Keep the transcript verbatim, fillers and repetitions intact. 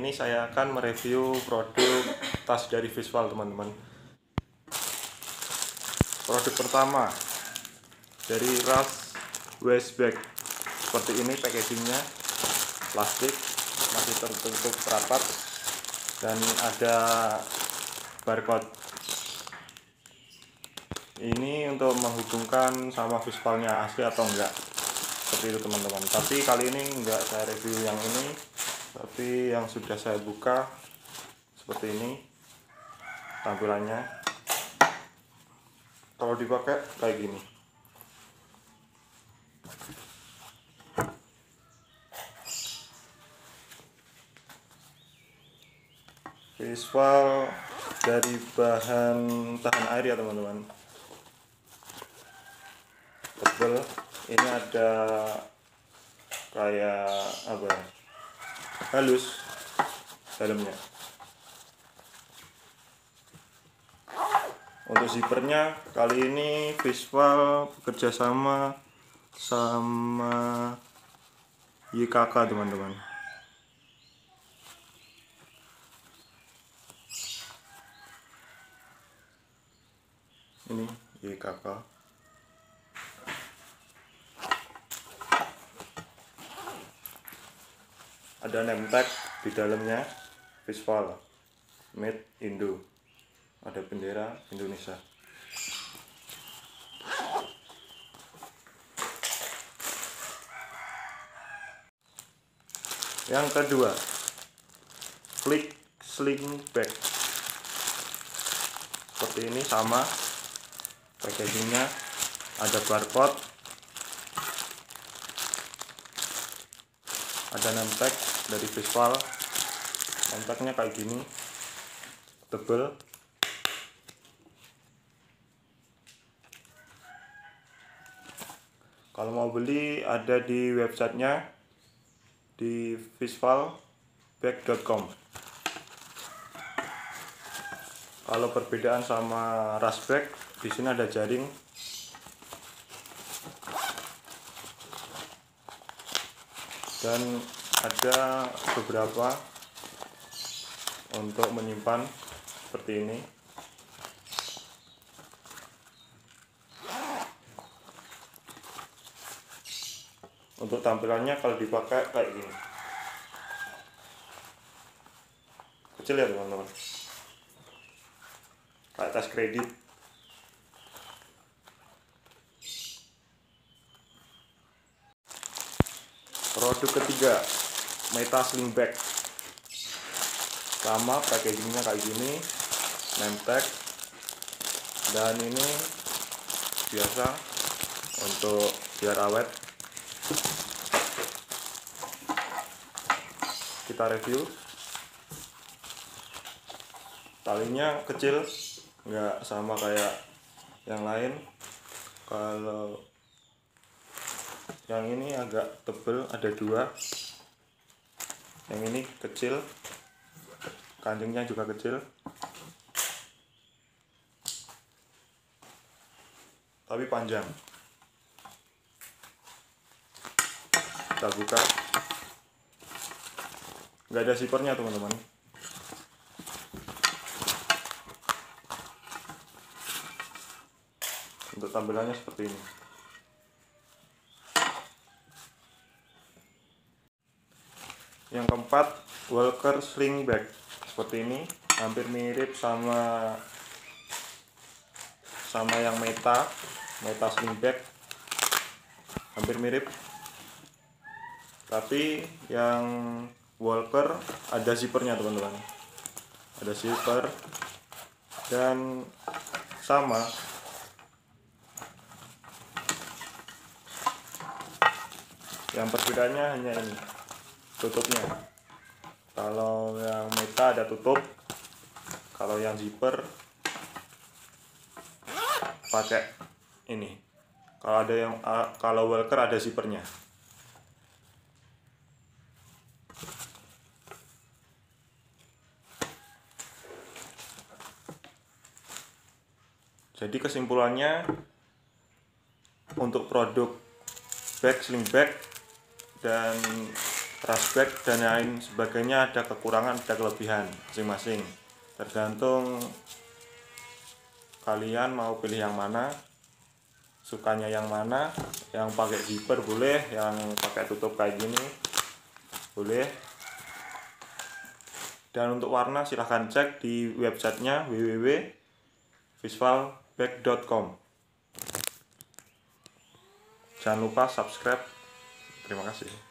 ini saya akan mereview produk tas dari Visual, teman-teman. Produk pertama dari Rush Waist Bag. Seperti ini packagingnya, plastik, masih tertutup rapat, dan ada barcode. Ini untuk menghubungkan sama Visualnya asli atau enggak, seperti itu teman-teman. Tapi kali ini enggak saya review yang ini, tapi yang sudah saya buka seperti ini tampilannya. Kalau dipakai kayak gini. Visual dari bahan tahan air ya teman-teman, tebel. Ini ada kayak apa ya, halus dalamnya. Untuk zippernya kali ini Visual bekerja sama sama Y K K teman-teman. Ini Y K K. Ada name tag di dalamnya, Visual Made Indo. Ada bendera Indonesia. Yang kedua, Flick Sling Bag. Seperti ini, sama packagingnya, ada barcode, ada name tag dari Visual. Name tagnya kayak gini, tebel. Kalau mau beli ada di websitenya, di visual bag dot com. Kalau perbedaan sama Rush Bag, di sini ada jaring. Dan ada beberapa untuk menyimpan seperti ini. Untuk tampilannya kalau dipakai kayak gini, kecil ya teman-teman, kayak tas kredit. Produk ketiga, Meta Sling Bag. Sama packagingnya kayak gini, name tag, dan ini biasa untuk biar awet. Kita review. Talinya kecil, nggak sama kayak yang lain. Kalau yang ini agak tebel, ada dua. Yang ini kecil, kancingnya juga kecil, tapi panjang. Kita buka, nggak ada zippernya teman-teman. Untuk tampilannya seperti ini. Yang keempat, Walker Sling Bag. Seperti ini, hampir mirip sama sama yang Meta Meta Sling Bag, hampir mirip. Tapi yang Walker ada zippernya teman-teman, ada zipper dan sama. Yang perbedaannya hanya ini, tutupnya. Kalau yang Meta ada tutup, kalau yang zipper pakai ini. Kalau ada yang kalau Walker ada zippernya. Jadi kesimpulannya, untuk produk bag sling bag dan Rasback dan lain sebagainya ada kekurangan, ada kelebihan masing-masing, tergantung kalian mau pilih yang mana, sukanya yang mana. Yang pakai zipper boleh, yang pakai tutup kayak gini boleh. Dan untuk warna silahkan cek di websitenya w w w titik visualback titik com. Jangan lupa subscribe. Terima kasih.